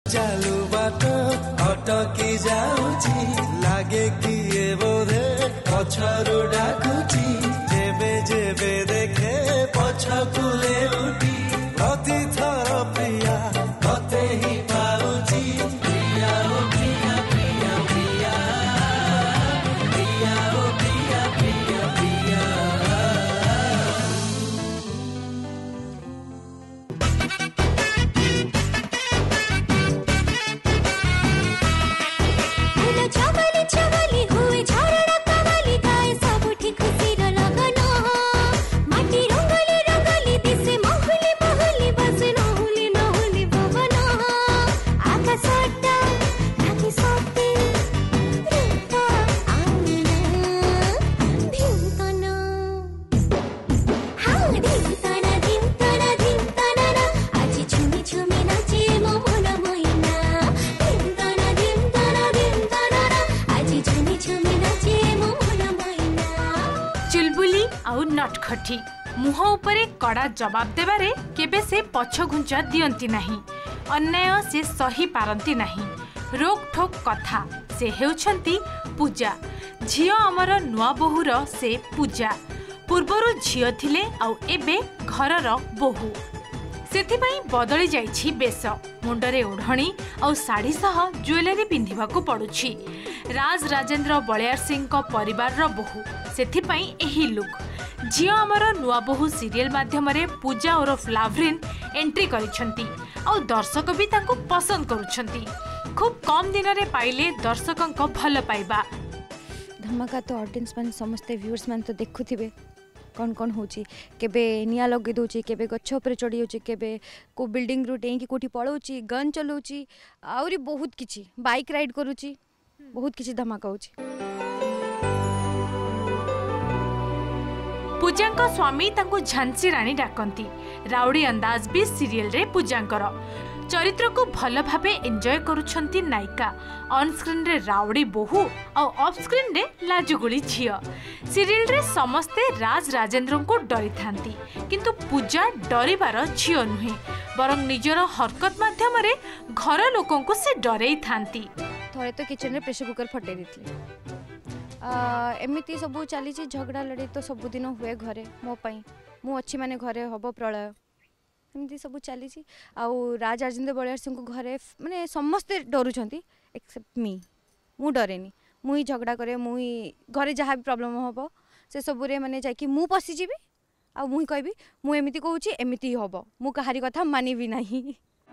चालू बाट अटकी जाऊची लागे किए बोधे पछरु डाकुची जेबे जेबे देखे पछकु लेउटी प्रति थर प्रिया कते ही पाउची प्रिया ओ प्रिया प्रिया प्रिया प्रिया ओ प्रिया प्रिया प्रिया चवली चवली हुए झरना कवली गाए सबुठी खुशी र लगन माटी रंगली रंगली दिसे महली महली बस नहुली नहुली भवन आकाशटा नाकी सते रूपा आउना धिंतन हाँ धिंतन आज झुमी झुमी नाचे मो मन मोइना धिंतन आज झुमी झुमी नाचे मो मन मोइना। चुलबुली आउ नटखटी मुह उपरे कड़ा जवाब देबारे केबे से पछ घुंचा दियंती नाही अन्याय से सही पारंती नाही रोक ठोक कथा से हेउछंती पूजा झियो अमर नुआ बोहुर से पूजा पूर्वरु झियो थिले आउ एबे घरर बोहू सेथिपाई बदली जाइछि बेश मुंडरे ओढ़णी आउ साड़ी सह ज्वेलरी पिंधिबाकू पड़ुछि राज राजेंद्र बलियार सिंह को परिवार रो बोहू सेथिपाई एही लुक झियो अमर नुआ बोहू सीरियल माध्यमरे पूजा ओरफ लाभरिन एंट्री करिसंती आउ दर्शक भी तांको पसंद करूछंती खूब कम दिन रे पाइले दर्शकन को भल पाइबा धमाका तो ऑडियंस मान समस्त व्यूअर्स मान तो देखुथिबे कौन कौन होची केबे निया लगे दोची केबे गछ ऊपर चढ़ी होची केबे को बिल्डिंग रू डेंकी कोठी पळौची गन चलौची आउरी बहुत किछि बाइक राइड करूची बहुत किछि धमाका होची। पूजांक स्वामी तांको झांसी रानी डाकंती राउडी अंदाज भी सीरियल रे पूजांकर चरित्र को भल भाबे एंजॉय करूछंती नायिका ऑन स्क्रीन रे राउडी बोहू और ऑफ स्क्रीन रे लाजुगुली झियो सीरियल रे समस्ते राज राजेंद्र को डरी थांती किंतु पूजा डरिबार झियो नुहे बरं निजर हरकत माध्यम रे घर लोकों को से डरेई थांती थोड़े तो किचन रे प्रेशर कुकर फटे देथले एमिति सब चली झगड़ा लड़ी तो सबुदिन हुए घरे मो पाई मु अच्छी माने घरे हब प्रलय एमती सब चली आउ राज राजेंद्र बलियार सिंह को घरे माने समस्ते डरुछंती एक्सेप्ट मी मु डरेनी मुई झगड़ा करे मुई घरे जहाँ भी प्रॉब्लम हम से सबुरे माने जाकि मु पशिजीबी आ मुई कहबी मु एमिति कहूची एमिति हब मु कहारी कथा मानिबी नाही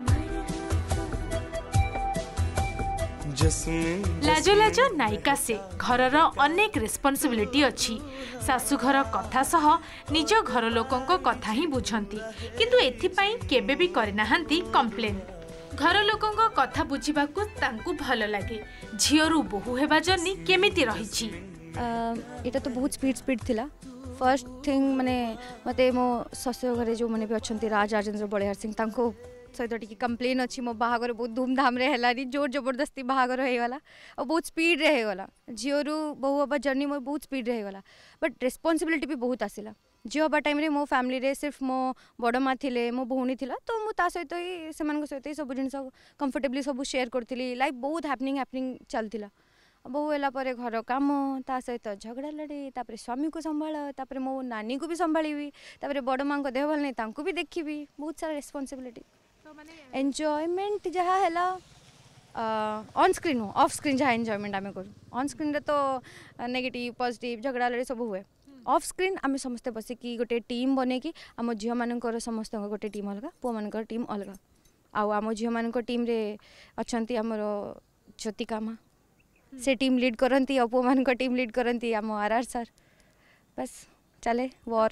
लाजो लाजो नायिका से घरर अनेक रेस्पॉन्सिबिलिटी अच्छी शाशुघर कथा सह निज घर लोकों को कथा ही बुझंती किंतु एथिपाई केबे भी करनाहांती कंप्लेन घर लोकों को कथा बुझिबाकू तांकू भल लागे झियोरु बोहू हेबा जर्नी केमिति रहिछि एटा तो बहुत स्पीड थिला फर्स्ट थिंग माने मते मो ससुर घरे जो माने भी अछंती राज राजेंद्र बलियार सिंह तांको सहित टी कंप्लेन अच्छी मो बाहागर बहुत धूमधाम रे हेलानी जोर जबरदस्ती बाहागर होगला और बहुत स्पीड रे होगला झीओरु बहु हवा जर्नी मोर बहुत स्पीड रे होगला बट रेस्पॉन्सिबिलिटी भी बहुत आसिला झीओ हवा टाइम रे मो फैमिली रे सिर्फ मो बड़ माँ थिले मो भौणी थिला तो मु ता सहित ही सेमान सहित ही सब जिन कंफर्टेबली सब शेयर करथिली लाइफ बहुत हैपनिंग चलथिला बहु होला परे घर काम ता सहित झगड़ा लड़ी तापर स्वामी को संभाल तापर मो नानी को भी संभाळीबी तापर बड़ माँ को देह भल नहीं तांको भी देखिबी बहुत सारा रेस्पॉन्सिबिलिटी एंजॉयमेंट जहाँ है ऑन स्क्रीन हो ऑफ स्क्रीन जहाँ एंजॉयमेंट आम करूँ ऑन स्क्रीन रे तो नेगेटिव पॉजिटिव झगड़ा लड़ी सब हुए ऑफ स्क्रीन आम समस्ते बसिकी गोटे टीम बनेकी आम झील मानकर समस्त गोटे टीम अलग पुआ मान टीम अलग आम झील मान टीम रे अच्छी आमर ज्योतिका माँ से टीम लीड करती और पुआ मान टीम लीड करती आम आर सर बस चले वॉर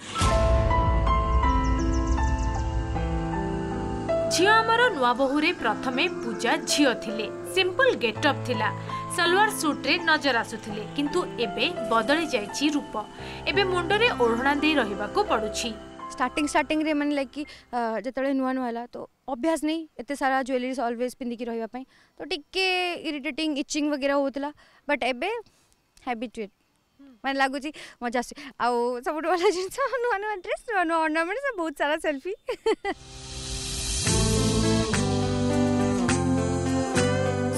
झियो आमर नुआ बोहूरे प्रथमे पूजा झियो थिले सिंपल गेटअप थिला सलवार सूट रे नजर आसुथिले किंतु एबे बदली जाइछि रूप एबे मुंडरे ओढ़णा दे रहिबाको पडुछि स्टार्टिंग रे मन लाइक कि जतले नुआ नुआ हला तो अभ्यास नहीं एते सारा ज्वेलरीज ऑलवेज पिंदी की रहिबा पई तो टिके इरिटेटिंग इचिंग वगैरह होतला बट एबे हैबिचुएट मन लागुछि मजा आउ सबुठ वाला जिंस नुआ नुआ ड्रेस नुआ नुआ ऑर्नामेंट बहुत सारा सेल्फी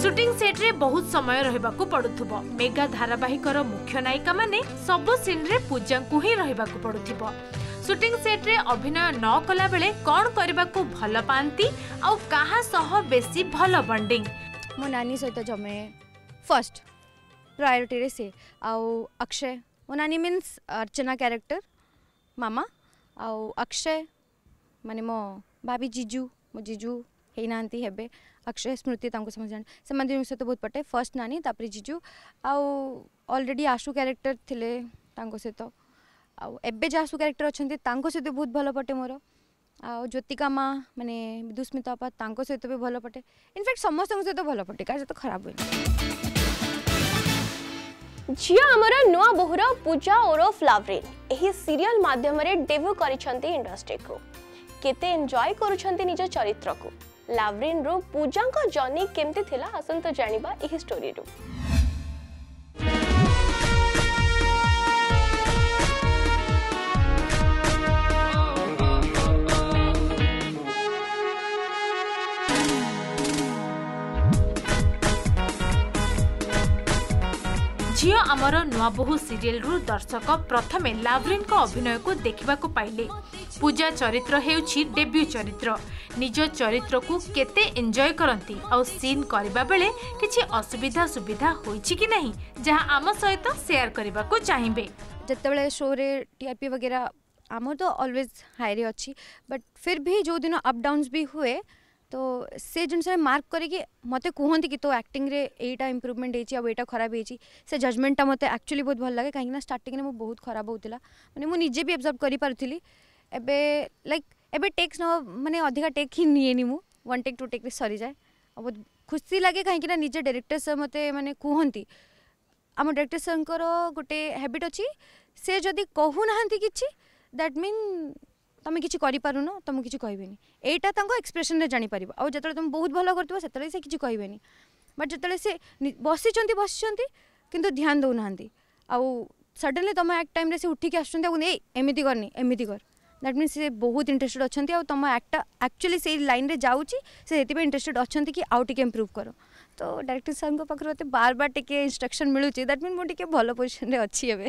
सुटिंग सेट रे बहुत समय रहिबाकू पड़ुथुबो। मेगा धारावाहिकर मुख्य नायिका माने सबो सीन रे पूजा को ही रहिबाकू पड़ुथिबो। सुटिंग सेट रे अभिनय न कला बेले कौन करबाकू भल पांती आ कहा सह बेसी भल बॉन्डिंग? मो नानी सहित जमे फर्स्ट प्रायोरिटी रे से आउ अक्षय मो नानी मीन्स अर्चना कैरेक्टर मामा आउ अक्षय माने मो भाभी जीजू मो जीजू हे नांती हेबे अक्षय स्मृति तांको समझ जान से मंदिर सहित बहुत पटे फर्स्ट नानी तापरे जीजू आउ ऑलरेडी आशु कैरेक्टर थिले तांको सहित आउ एबे जासु कैरेक्टर अछंती तांको सहित बहुत भल पटे मोर आउ ज्योतिका माँ माने विदुस्मिता अपा तांको सहित भी भल पटे इनफैक्ट समस्त सहित भल पटे का तो खराब होई झियो आमर नुआ बोहुर पूजा ओरफ लावरिन एही सीरियल माध्यम रे डेब्यू करिसंती इंडस्ट्री को केते एन्जॉय करूछंती निज चरित्र को लावरिन रो पूजा को जर्नी केमते थिला आसंत जानिबा एही स्टोरी रो। झियो आमर नुआ बोहू सीरियल रु दर्शक प्रथमे लावरिन को अभिनय को देखा पाइले। पूजा चरित्र हेउछि डेब्यू चरित्र। निज चरित्र को केते एंजॉय करंती आ सीन करबा बेले किछि असुविधा सुविधा होइछि कि नहीं जहां आम सहित शेयर करबा को चाहिबे। जतबेले शो रे टीआरपी वगैरह आम तो ऑलवेज हाई रे अच्छी बट फिर भी जो दिन अप डाउन्स भी हुए तो से जिनसे मार्क करके मते कहते कि तो एक्टिंग रे एटा इम्प्रूवमेंट होती आटा खराब होती से जजमेंटा मते एक्चुअली बहुत भल लगे कहीं स्टार्टिंग में बहुत खराब होता माने मु निजे भी ऑब्जर्व करि पारुथिली एबे लाइक एबे टेक्स न माने अधिका टेक ही निएनी मु वन टेक टू टेक रे सरी जाए बहुत खुशी लगे कहीं निजे डायरेक्टर सर मते माने कहती आम डायरेक्टर सर गोटे हैबिट अच्छी से जदि कहू नाहंती किछि दैट मीन तुम किसी करें तुमको किसी कहबेनी एटा एक्सप्रेशन रे जानी पारिबो आ जतले तुम बहुत भल करथिबो सेतले से किसी कहबेनी बट जतले से बसिचंती किंतु ध्यान दो नाहंती आ सडनली तुम एक टाइम रे से उठिक आछंती आ ए एमिति करनी एमिति कर दैट मीन से बहुत इंटरेस्टेड अछंती आ तुम एक्टा एक्चुअली से लाइन रे जाउची से हेति इंटरेस्टेड अछंती कि आउ टिके इंप्रूव करो तो डायरेक्टर सर को पाखर मते बार बार टिके इंस्ट्रक्शन मिलुची दैट मीन मो टिके भल पोजीशन रे अछि एबे।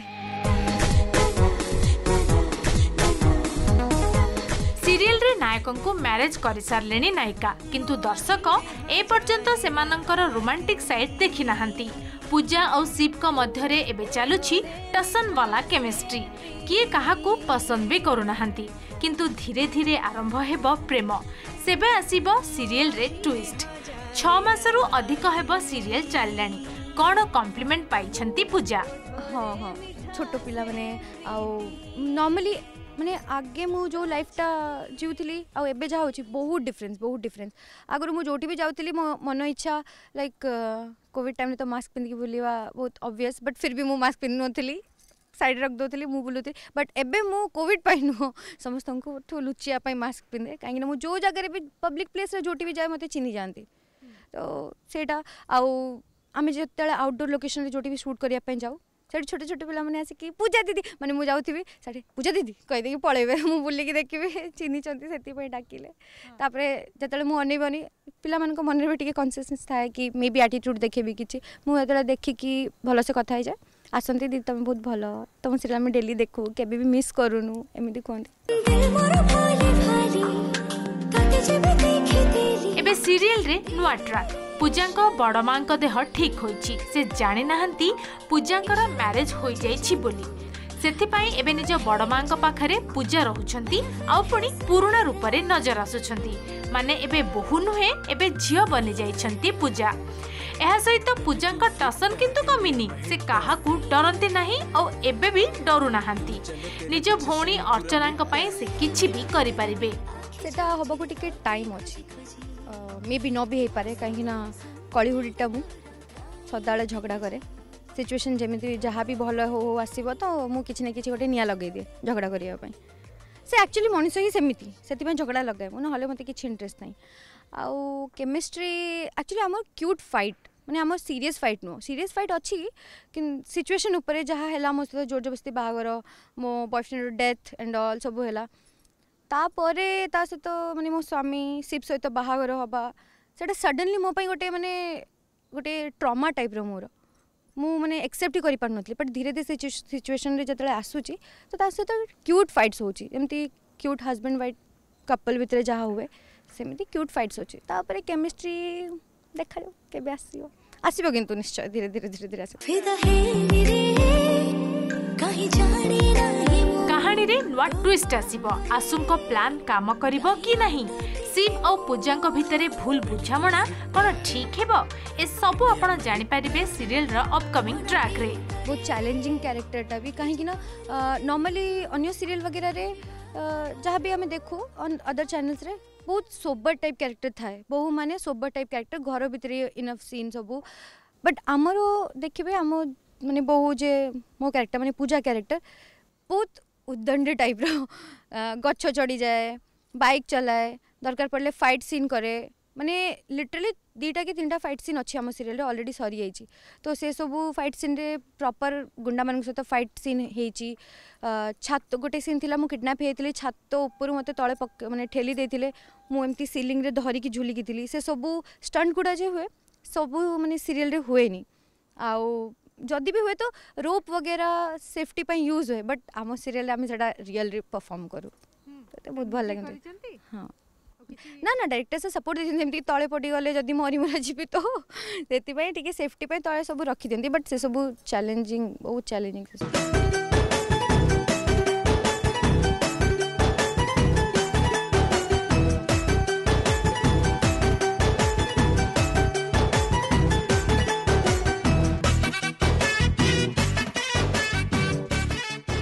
सीरियल रे नायकों को मैरिज कर सारलेनी नायिका किंतु दर्शक ए पर्यंत सेमानंकर रोमांटिक साइड देखि नाहंती। पूजा और शिव को मध्य रे एबे चालुछि टसन वाला केमिस्ट्री किए काहाकू पसंद भी करू नाहंती किंतु धीरे धीरे आरंभ हेबो प्रेम सेबे आसीबो सीरियल रे ट्विस्ट 6 मासरु अधिक हेबो सीरियल चललानी कोन कॉम्प्लीमेंट पाइछंती पूजा? हाँ हाँ छोट पिला माने आ नॉर्मली माने आगे मु जो लाइफटा जीउथली आ एबे जा होची बहुत डिफरेंस आगर मु जोटी भी जाउथली मो मन इच्छा लाइक कोविड टाइम तो मास्क पिंदी बुलिवा बहुत ऑब्वियस बट फिर भी मु मास्क पिन नथली साइड रख दोथली मु बुलुथली बट एबे मु कोविड पाइनो समस्त को ठो लुचिया पाई मास्क पिंदे काहे मु जो जगह रे भी पब्लिक प्लेस रे जोटी भी जाए मते चिनी जानती तो सेटा आ आमे जतले आउटडोर लोकेशन रे जोटी भी शूट करिया पे जाऊ से छोटे छोटे पिला मैंने आसिक पूजा दीदी माने मुझे जाऊथी साढ़े पूजा दीदी कहीदे पलैबे मुझे बुलिकी देखी चिन्ही से डाकिले जिते मुझे अनबनी पिला मन में टे कनसीयसनेस थाए कि मे बी एटीट्यूड देखेबी कि मुझे देखिकी भलसे कथा हो जाए आसती दीदी तुम बहुत भल तुम सीरियल में डेली देखू केबे भी मिस करूनु एमती कहते। एबे सीरियल रे नुआ ट्रैक पूजा बड़ माँ देह ठीक होइछि से जानि नाहंती पूजांकर मैरिज हो जाइछि बोली सेथिपाई एबे निज बड़ माँ पाखरे पूजा रहुछंती आ पुणी पुराणा रूप रे नजर आसुछंती माने एबे बहु नुहे एबे झियो बनि जाइछंती पूजा। एहा सहित पूजांक टसन किंतु कमिनी से काहाकू डरंती नाही आ एबे भी डरु नाहंती निज भौणी अर्चनांक पई से किछि भी करि परिबे सेटा हबको टिके टाइम अछि मे बी न भी हो पारे कहीं कलिहुड़ीटा मु सदा झगड़ा करे सिचुएशन जमी जहाँ भी भल हो आसब तो मुझे किसी ना कि गोटे निया लगे दिए झगड़ा करने से एक्चुअली मनीष ही सेमती से झगड़ा लगाए ना मत कि इंटरेस्ट ना आउ केमिस्ट्री एक्चुअली आम क्यूट फाइट माने आम सीरियस फाइट नुह सीरियस फाइट अच्छी कि सिचुएशन उपरे जहाँ है मो सहित जोर जबरदस्ती बाहागर मो बॉयफ्रेंड डेथ एंड ऑल सब है तापरे ता सहित माने मो स्वामी शिव सहित बाहागर हवा सेटा सडनली मो गोटे माने गोटे ट्रमा टाइप मोर मु माने एक्सेप्ट कर पार नथली बट धीरे धीरे सिचुएशन रे जतले आसुची तो ता सहित क्यूट फाइट्स होची एमती क्यूट हस्बैंड वाइफ कपल भितर जहाँ हुए सेमती क्यूट फाइट्स होची तापर केमिस्ट्री देखा जाओ केबे आसीबो आसीबो किंतु निश्चय धीरे धीरे धीरे धीरे आसीबो फिदा है रे कहीं जाने नहीं कहानी रे नुआ ट्विस्ट आसीबो आसुम को प्लान काम करिवो कि नहीं शिव और पूजा भितर भूल बुझामणा कौन ठीक हेबो ए सब आपण जानि पारिबे सीरियल रो अपकमिंग ट्रैक रे बहुत चैलेंजिंग कैरेक्टरटा भी कहीं ना नॉर्मली अन्य सीरियल वगैरह रे जहाँ भी हमें देखू ऑन अदर चैनल्स रे बहुत सोबर टाइप कैरेक्टर थाए बहु माने सोबर टाइप कैरेक्टर घर भितर इनफ सीन सबू बट आमर देखिए आम माने बहु जे मो कैरेक्टर माने पूजा कैरेक्टर बहुत उद्दंड टाइप गच्छ चढ़ी जाए बाइक चलाए दरकार पड़े फाइट सीन करे माने लिटरली 2टा कि 3टा फाइट सीन अच्छी आम सीरियल ऑलरेडी सरी जाइए तो से सबू फाइट सीन रे प्रॉपर गुंडा मान सहित फाइट सीन होती छात गोटे सीन थिला मु किडनैप होती छात ऊपर मत तले माने ठेली देते मुझे सीलिंग रे धरिकी झुलिकी थी से सबू स्टंट गुड़ा जे हुए सबू माने सीरियल रे हुए नी आउ जदि भी हुए तो रोप वगैरह सेफ्टी पे यूज हुए बट आम सीरियल आम से रियल रे परफॉर्म करूँ तो बहुत भल लगे हाँ ना ना डायरेक्टर से सपोर्ट देते जमी तले पड़ी गले जदि मरी मुरा जी तो से सेफ्टी पे तले सब रखी दिखती बट से सब चैलेंजिंग बहुत चैलेंजिंग